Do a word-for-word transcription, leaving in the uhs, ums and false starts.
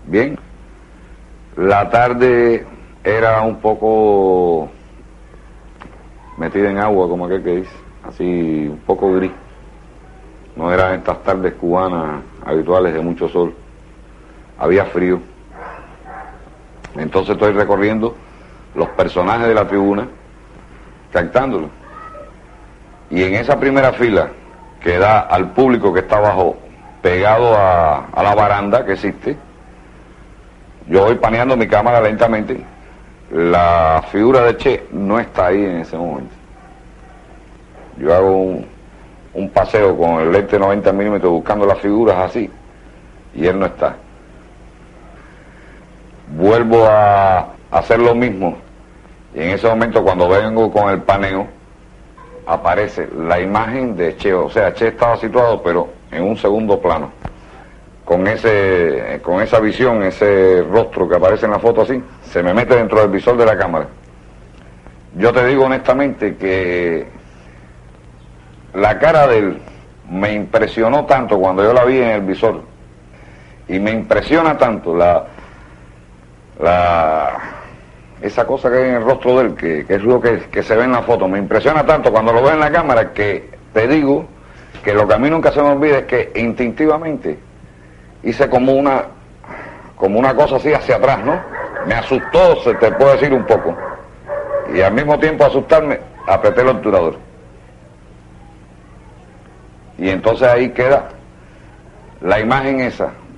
Bien, la tarde era un poco metida en agua, como aquel que dice, así un poco gris. No eran estas tardes cubanas habituales de mucho sol. Había frío. Entonces estoy recorriendo los personajes de la tribuna, captándolos. Y en esa primera fila que da al público que está abajo, pegado a, a la baranda que existe, yo voy paneando mi cámara lentamente. La figura de Che no está ahí en ese momento. Yo hago un, un paseo con el lente noventa milímetros buscando las figuras así, y él no está. Vuelvo a hacer lo mismo, y en ese momento, cuando vengo con el paneo, aparece la imagen de Che. O sea, Che estaba situado, pero en un segundo plano, con ese, con esa visión, ese rostro que aparece en la foto así, se me mete dentro del visor de la cámara. Yo te digo honestamente que la cara de él me impresionó tanto cuando yo la vi en el visor, y me impresiona tanto la, la esa cosa que hay en el rostro de él, que, que es lo que, que se ve en la foto, me impresiona tanto cuando lo veo en la cámara, que te digo que lo que a mí nunca se me olvida es que instintivamente hice como una como una cosa así hacia atrás, ¿no? Me asustó, se te puede decir, un poco, y al mismo tiempo asustarme, apreté el obturador. Y entonces ahí queda la imagen esa